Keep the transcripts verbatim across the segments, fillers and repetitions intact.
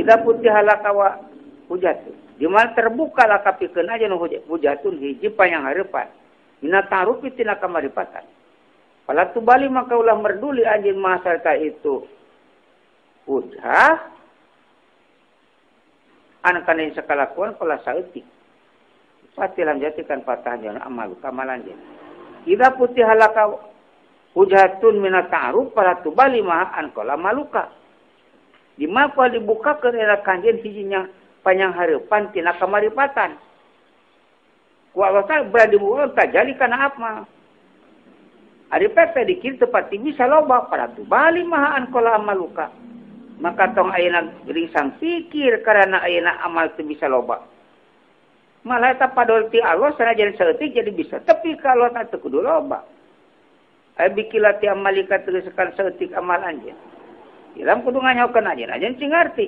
ida putih halakawa hujatun di mana terbuka lah kapikeun aja nu hujatun hiji panyang hareupan mina ta'rufi tina kamaripatan pala tubali maka ulah merduli anjeun masalta itu hujah an kana sakalakuan pala saeutik pasti lanjutkan patah jangan amal kamalan je ida putih halaka hujatun mina ta'ruf pala tubali ma an qala maluka di mapa dibuka ke era kanjen hijinya panjang hareupan tina kamaripatan ku Allah ta berada buka tajali kana apa ari pete dikir tepat bisa loba pada tubali ma an qala maluka maka tong ayeuna ringsang pikir karena ayeuna amal teu bisa loba malah eta padol ti Allah sanajan saeutik jadi bisa tapi kalau tak teu kudu loba ai bikila ti amalika teruskan saeutik amal anjeun ilam kudu nganyaokeun anjeun anjeun sing ngarti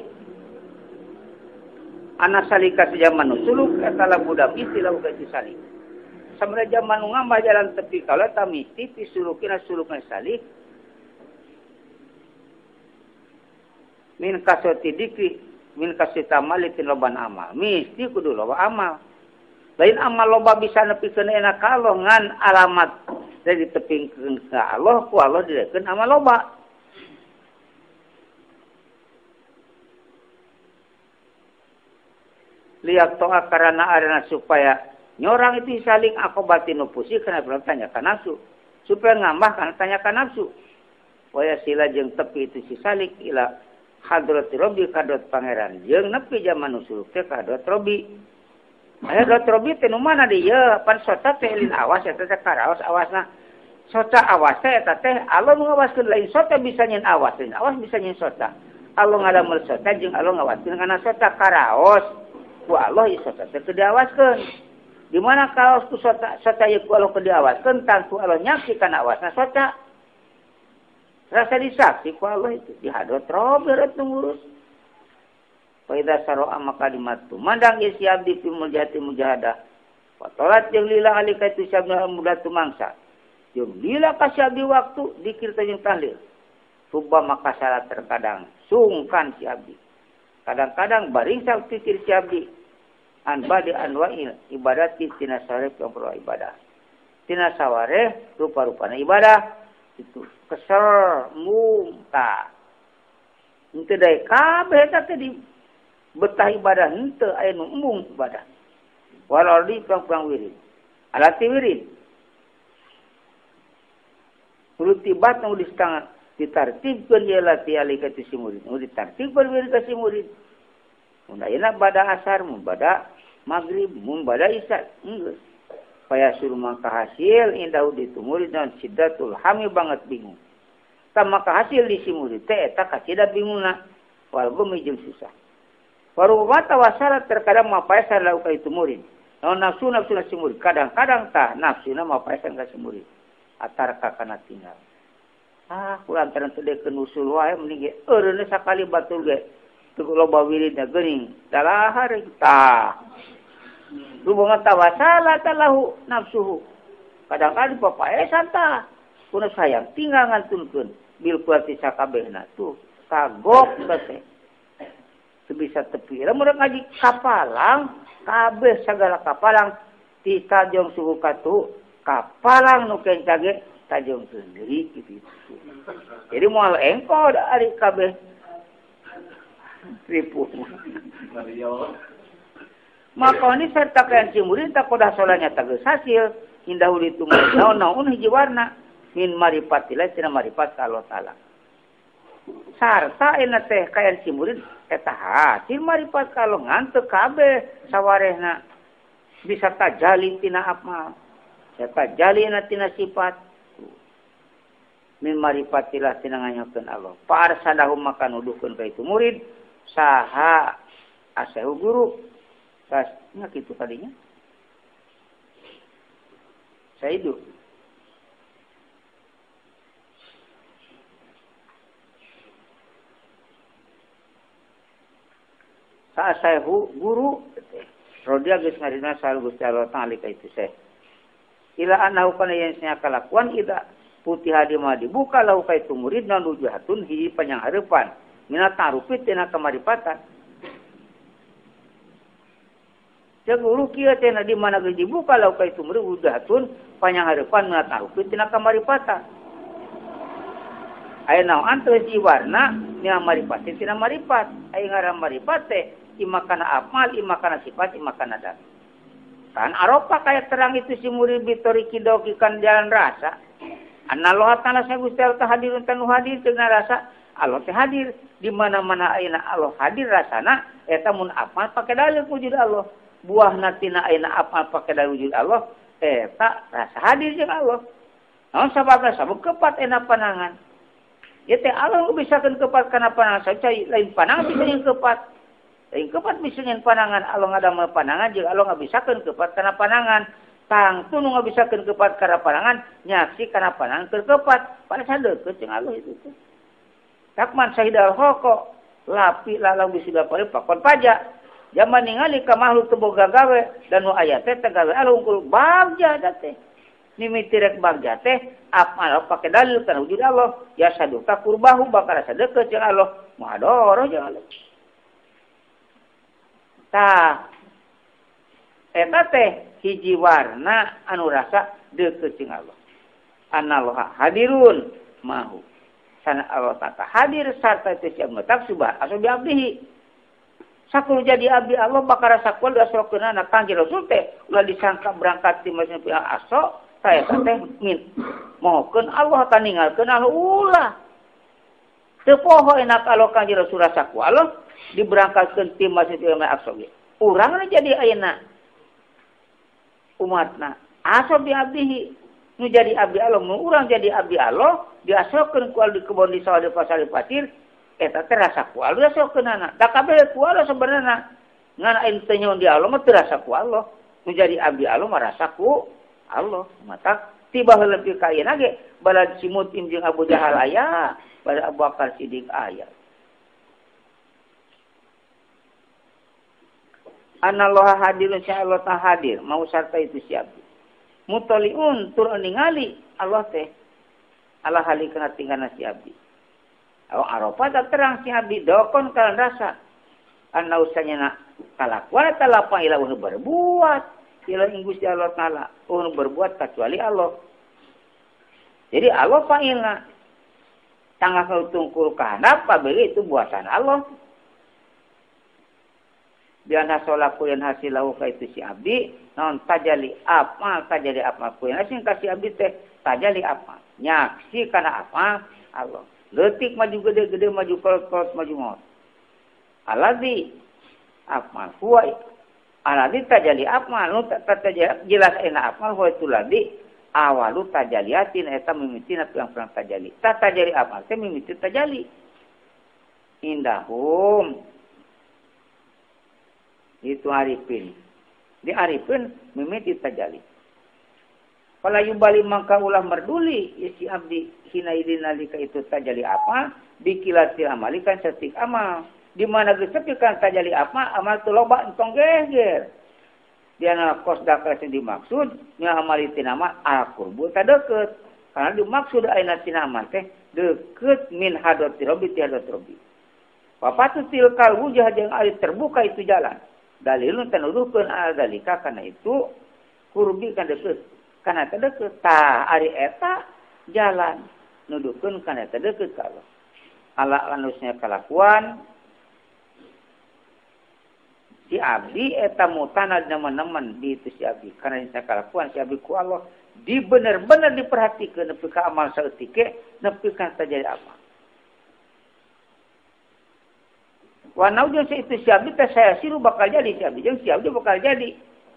ana salika zaman suluk eta lagu budak istilah uga salik samara zaman ngambah jalan tepi kalau ta mesti pisulukina sulukna salik min kasoti dikri min kasita malitin loban amal mesti kudu loba amal lain amal loba bisa nepikeun enak Allah ngan alamat dari tepingkeun ka Allah ku Allah direkeun amal loba lihat toa karena arena supaya nyorang itu saling akobati nupusi karena belum tanyakan nafsu supaya ngambah karena tanyakan nafsu waya sila jeung tepi itu si salik ila hadrati robbi kadot pangeran jeung nepi zaman nusul teh kadot robbi aya dot robbi teh nu mana dieu pan sota teh lin awas eta teh karaos awasna sota awas teh eta teh Allah ngawaskeun lain sota bisa nyen awas lain awas bisa nyen sota Allah ngadamel sota jeung Allah ngawaskeun kana sota karaos ku Allah isota teh teu diawaskeun di mana karaos ku sota sota ieu ku Allah teu diawaskeun tantu Allah nyaksi kana awasna sota rasa disaksi ku Allah itu dihadrat rob berat ngurus faida saro maka dimatu mandang isi abdi fi mujahati mujahadah watolat jeung lila alika itu sabna mudah tumangsa jeung lila kasih abdi waktu dikir teh jeung tahlil subba maka salat terkadang sungkan si abdi kadang-kadang baring sak pikir si abdi an badi anwa'il ibadati tina saref yang perlu ibadah tina sawareh rupa-rupana ibadah itu kesel muntah henteu dae kabeh eta teh di betah ibadah henteu aya nu embung ibadah walau di perang wirid alati wirid kudu tibat nu distangan ditartibkeun ye lati alika ti si murid nu ditartibkeun wirid ka si murid mun ayeuna bada asar mun bada maghrib mun bada isya geus supaya suruh maka hasil indah di murid dan sidatul hami banget bingung. Tak maka hasil di si murid teh eta kasidat bingungna wal gumi jeung susah. Warubama tawasalat terkadang mapaesan lau ka itu murid. Naon nafsu nafsu si murid kadang-kadang tah nafsuna mapaesan ka si murid. Atar ka kana tinggal. Ah kulantaran teu dekeun usul wae mending ge eureun sakali batul ge teu loba wiridna geuning. Dalahar tah Rubungan tawasala talahu nafsuhu. Kadang-kadang papaesan tah. Kuna sayang tinggal ngantunkeun bil kuati sakabehna tuh kagok teh. Sebisa tepi. Lamun ngaji kapalang kabeh sagala kapalang ti tajong suhu katu kapalang nu kenca ge tajong sendiri kitu. Jadi moal engko ari kabeh ripuh. Maka ini serta kalian si murid tak kodah solanya tages hasil indah uli tu naon-naon hiji warna min marifatilah tina marifat Allah Ta'ala. Sarta ena teh kalian si murid eta hasil marifat kalau nganteu kabeh sawarehna bisa tajali tina amal. Bisa tajali tina sifat min marifatilah tina nganyokeun Allah. Par sadahum maka nuduhkeun ka itu murid saha asahu guru. Rasanya gitu tadinya. Saya hidup. Saat saya guru, rodia geus ngarina sal Gusti Allah Ta'ala itu saya. Ila anahu kana yang nya kalakuan ida putih hadi mah dibuka lahu ka itu murid nan rujuhatun hiji panjang hareupan. Mina ta'rufi tina kamaripatan. Cek ulu kieu teh di mana geus dibuka lauk ka itu meureun udatun panyangarepan meunat arupi tina kamaripatan. Aya naon teu jiwarna nya maripat tina maripat. Aya ngaran maripat teh imakana amal, imakana sifat, imakana dat. Kan aropa kayak terang itu si murid bitori kidoki kan jalan rasa. Anallah ta'ala saya Gusti Allah hadirun tanu hadir teu rasa. Allah teh hadir di mana-mana ayeuna Allah hadir rasana eta mun amal pake dalil wujud Allah. Buahna tina ayeuna amal pake dalil wujud Allah eta rasa hadir jeung Allah. Naon sababna sabab kepat ena panangan. Ya teh Allah bisakeun kepat kana panangan saja lain panangan bisa yang kepat. Lain kepat bisa yang panangan Allah ngadamel panangan jeung Allah ngabisakeun kepat kana panangan. Tang tu nu ngabisakeun kepat kana panangan nyaksi kana panangan keur kepat. Pada sadeukeut jeung Allah itu teh. Takman sahidal hoko lapi lalang bisuda pare pakon pajak. Zaman ningali ka makhluk teu boga gawe dan nu aya teh teh gawe Allah unggul bagja teh. Mimiti rek bagja teh amal pake dalil kana wujud Allah. Ya saduka kurbahu bakal sadeukeut jeung Allah. Muhadoro jeung Allah. Tah eta teh hiji warna anu rasa deukeut jeung Allah. Anallaha hadirun mahu. Sana Allah Ta'ala hadir sarta itu siap metak subah asobi abdihi. Sakulu jadi abdi Allah bakal sakual dasrokeun anak kanjeng Rasul teh ulah disangka berangkat di masjid pihak aso saya teh min mohokeun Allah akan ninggalkeun Allah ulah. Teu poho enak Allah kanjeng Rasul sakual diberangkatkeun ti masjid pihak aso ge. Urang jadi ayeuna umatna asobi abdihi. Nu jadi abdi Allah, nu urang jadi abdi Allah, diasokeun kual di kebon di sawah di pasar di patir, eta teh rasa kual diasokeun anak. Da kabeh kual sebenarnya. Ngan aing teh nyaon di Allah mah teu rasa ku Allah. Nu jadi abdi Allah mah rasa ku Allah. Mata tiba heula ti ka ayeuna ge balad simut jeung Abu Jahal aya, balad Abu Bakar Siddiq aya. Anallaha hadirun sa Allah ta hadir, mau sarta itu si abdi. Mutoliun tur ningali Allah teh Allah halikana tinggalna si abdi. Aw aropa tak terang si abdi dokon kalan rasa. Anna usahanya kalakuan eta lapang ila unu berbuat ila inggus di Allah Taala unu berbuat kecuali Allah. Jadi Allah pailna tangah kau tungkul kana pabeli itu buatan Allah. Biana solaku yang hasil lahu ka itu si abdi naon tajali apa tajali apa ku yang sing kasih abdi teh tajali apa nyaksi kana apa Allah leutik maju gede-gede maju kolot-kolot maju maut alladzi apa huwa alladzi tajali apa nu tajali jelas enak apa huwa itu ladzi awalu tajaliatin eta mimitina pirang-pirang tajali ta tajali apa teh mimiti tajali indahum itu arifin. Di arifin mimiti tajali. Fala yubali mangka ulah merduli ya si abdi hina idin nalika itu tajali apa bikilatil amalikan setik amal. Di mana geus sepikan tajali apa amal teu loba entong geger. Diana kos dakar sing dimaksud nya amal itu nama al-qurbu ta deukeut. Karena dimaksud ayeuna tina amal teh deukeut min hadati rabbi ti hadati rabbi. Wapatu tilkal wujah jeung ari terbuka itu jalan. Dalilun tanuduhkeun al dalika kana itu kurbi kan deukeut kana teh deukeut tah ari eta jalan nuduhkeun kana teh deukeut ka Allah ala anusnya kalakuan si abdi eta mutana nemen-nemen di itu si abdi kana nya kalakuan si abdi ku Allah di bener-bener diperhatikeun nepi ka amal saeutik nepi ka tajadi apa. Wanau jeung si itu si abdi teh saya siru bakal jadi si abdi jeung si abdi bakal jadi.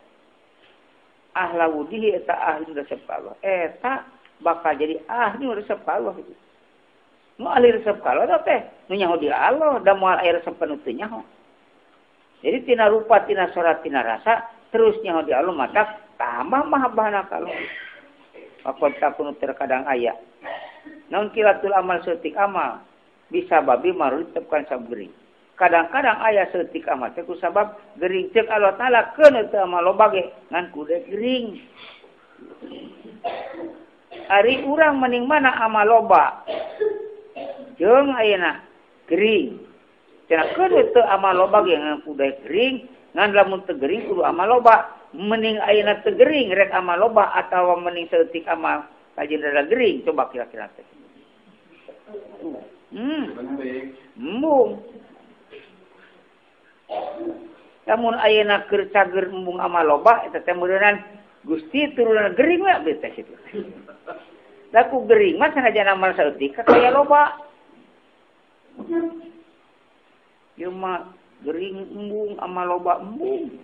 Ahla wudihi eta ahli resep Allah. Eta bakal jadi ahli resep Allah itu. Nu ahli resep Allah teh nu nyaho di Allah da moal aya resep nu teu nyaho. Jadi tina rupa tina sorat tina rasa terus nyaho di Allah maka tambah mahabbahna ka Allah. Pakon takun terkadang aya. Naon kilatul amal seutik amal bisa babi marul tepkan sabgering. Kadang-kadang ayah setik amat ku sabab gering cek Allah Taala keun teu amal loba ge ngan kudu gering. Ari urang mending mana amal loba jeung ayeuna gering. Cenah keun teu amal loba ge ngan kudu gering Ngan lamun teu gering kudu amal loba. Mending ayeuna teu gering rek amal loba atawa mending saeutik amal kajin rada gering. Coba kira-kira teh. Hmm. Embung. Lamun ayeuna keur cager embung amal loba eta teh meureunnan Gusti turunan gering we beuh teh kitu. Da ku gering mah sanajan amal saeutik kaya loba. Ieu mah gering embung amal loba embung.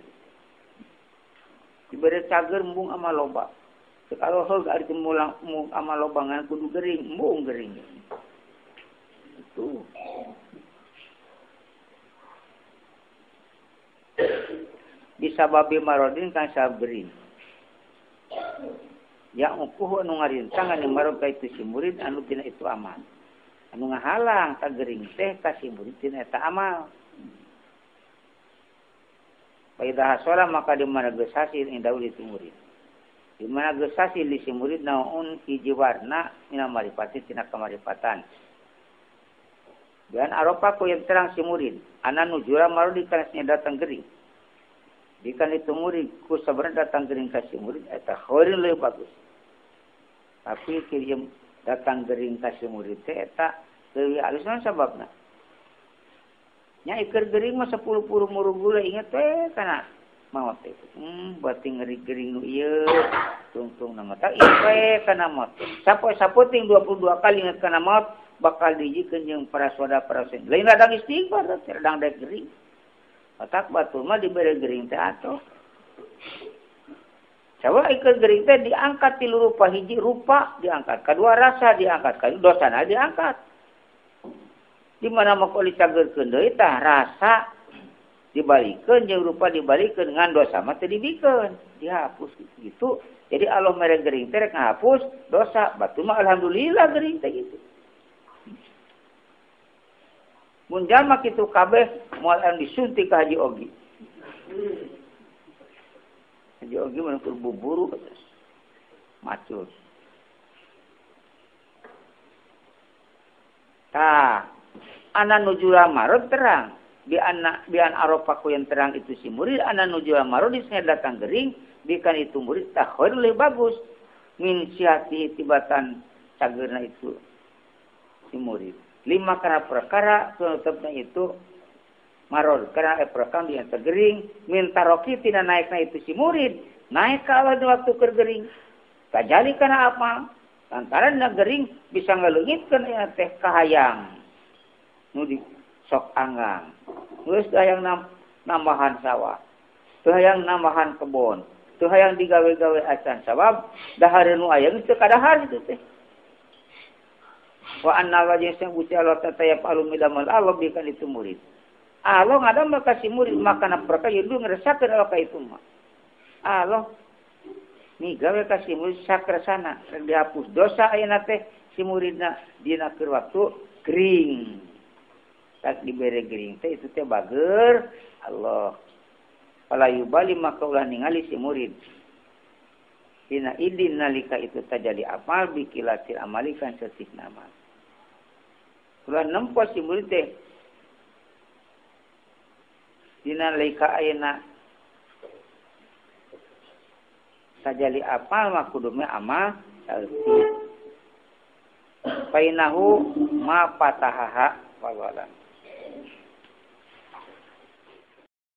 Dibere cager embung amal loba. Kalau heug ari mulang embung amal loba ngan kudu gering, embung gering. Itu. Bisa babi marodin kan sabab gering. Ya ukuh anu ngarintang anu marod ka itu si murid anu tina itu amal. Anu ngahalang ka gering teh ka si murid tina eta amal. Faidah hasora maka di mana geus hasil indaul itu murid. Di mana geus hasil di si murid naun hiji warna mina marifati tina kamarifatan. Dan aropa ku yang terang si murid, ana nujura maru dikasnya datang gering. Dikan itu murid ku sabarna datang gering ka si murid eta khairin leuwih bagus. Tapi kirim datang gering ka si murid teh eta leuwih alus naon sababna? Nya iker gering mah sepuluh puluh murugula inget teh kana maot teh. Hmm, bati ngeri gering nu ieu tungtung nama tak ieu we kana maot. Sapo-sapo ting dua puluh dua kali inget kana maot bakal dijikeun jeung para soda para sen. Lain radang istighfar teh radang daek gering. Otak batul mah dibere gering teh atuh. Coba iker gering teh diangkat ti rupa hiji rupa diangkat, kadua rasa diangkat, kadua dosana diangkat. Di mana mako dicagerkeun deui tah rasa dibalikeun jeung rupa dibalikeun ngan dosa mah teu dibikeun, dihapus gitu. Jadi Allah mere gering teh rek ngahapus dosa, batu mah alhamdulillah gering teh gitu. Mun jalma kitu kabeh moal anu disuntik ka Haji Ogi. Haji Ogi mah keur buburu terus macul. Tah ana nujula marod terang di anak bian aropaku yang terang itu si murid ana nujula marod di sana datang gering bikan itu murid takhir lebih bagus min sihati tibatan cagerna itu si murid lima karena perkara tetapnya itu marod karena perkara yang tergering min taroki tina naikna itu si murid naik ke awal waktu kergering kajali karena apa lantaran na gering bisa ngaleungitkeun ya teh kahayang nu di sok anggang. Geus hayang nam, nambahan sawah. Teu hayang nambahan kebon. Teu hayang digawe-gawe acan sabab dahar nu aya geus teu kadahar kitu teh. Wa anna wajhi gusti Allah tatayap alum midamal Allah bikan itu murid. Allah ngadam kasih murid makana perkara yudu ngresakeun Allah ka itu mah. Allah ni gawe kasih murid sakrasana rek dihapus dosa ayeuna teh si muridna dina keur waktu gering. Tak dibere gering teh itu teh bager Allah. Fala yubali maka ulah ningali si murid. Dina idin nalika itu tajadi amal bikilatil amalikan setik nama. Ulah nempo si murid teh. Dina nalika ayeuna tajadi amal mah kudu me amal saeutik. Painahu ma patahaha walwalan.